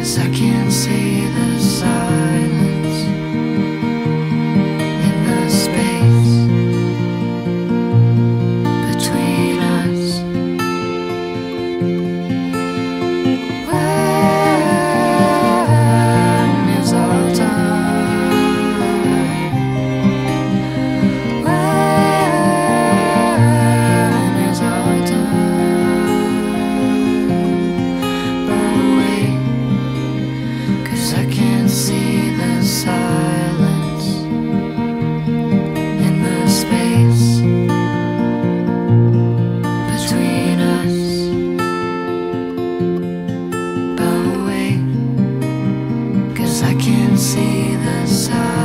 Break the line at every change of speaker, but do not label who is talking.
'cause I can see the silence in the space between us. When is our time? When is our time? But wait, 'cause I can see the silence in the space between us. But wait, 'cause I can see the silence